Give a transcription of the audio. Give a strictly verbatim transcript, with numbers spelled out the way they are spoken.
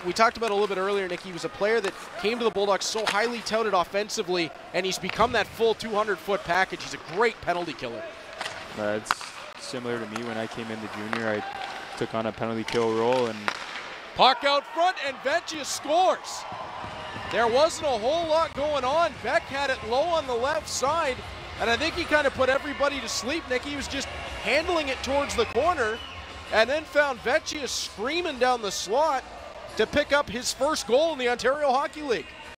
we talked about a little bit earlier, Nick, he was a player that came to the Bulldogs so highly touted offensively, and he's become that full two hundred foot package. He's a great penalty killer. Uh, it's similar to me when I came into junior. I took on a penalty kill role. and Puck out front, and Vecchia scores. There wasn't a whole lot going on. Beck had it low on the left side, and I think he kind of put everybody to sleep, Nick. He was just handling it towards the corner, and then found Vecchia screaming down the slot to pick up his first goal in the Ontario Hockey League.